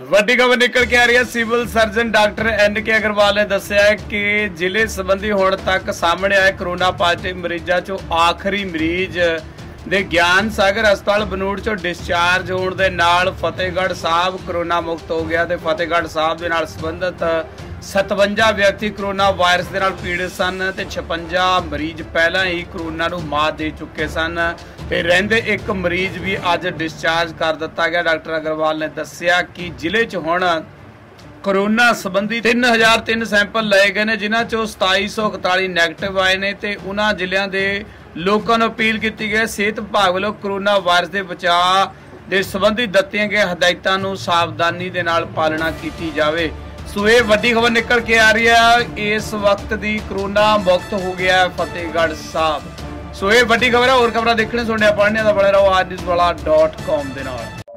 ਵੱਡੀ खबर निकल के आ रही है। Civil surgeon doctor NK Agarwal ने दस्सिया है कि जिले संबंधी हुण तक सामने आए कोरोना पॉजिटिव मरीजों चों आखिरी मरीज ਦੇ ਗਿਆਨ ਸਾਗਰ ਹਸਪਤਾਲ ਬਨੂੜ ਚੋਂ ਡਿਸਚਾਰਜ ਹੋਣ ਦੇ ਨਾਲ ਫਤਿਹਗੜ੍ਹ ਸਾਹਿਬ ਕੋਰੋਨਾ ਮੁਕਤ ਹੋ ਗਿਆ ਤੇ ਫਤਿਹਗੜ੍ਹ ਸਾਹਿਬ ਦੇ ਨਾਲ ਸੰਬੰਧਿਤ 57 ਵਿਅਕਤੀ ਕੋਰੋਨਾ ਵਾਇਰਸ ਦੇ ਨਾਲ ਪੀੜਿਤ ਸਨ ਤੇ 56 ਮਰੀਜ਼ ਪਹਿਲਾਂ ਹੀ ਕੋਰੋਨਾ ਨੂੰ ਮਾਤ ਦੇ ਚੁੱਕੇ ਸਨ ਤੇ ਰਹਿੰਦੇ ਇੱਕ ਮਰੀਜ਼ ਵੀ ਅੱਜ ਡਿਸਚਾਰਜ ਕਰ ਦਿੱਤਾ ਗਿਆ। ਡਾਕਟਰ ਅਗਰਵਾਲ ਨੇ ਦੱਸਿਆ ਕਿ ਜ਼ਿਲ੍ਹੇ 'ਚ ਹੁਣ कोरोना संबंधी 3003 सैंपल लए गए ने, जिन्हां चों 2741 नैगेटिव आए ने ते उन्हां जिलियां दे लोकां नूं अपील कीती गई सेहत विभाग वालों कोरोना वायरस के बचाव दे संबंधी दित्तियां गई हदायतां नूं सावधानी दे नाल पालना कीती जावे। सो ये वड्डी खबर निकल के आ रही है। इस वक्त दी कोरोना मुक्त हो गया फतेहगढ़ साहब। सो ये वड्डी खबर है। और खबर देखने सुनने पढ़ने का बने रहो आज न्यूज़वाला.com दे नाल।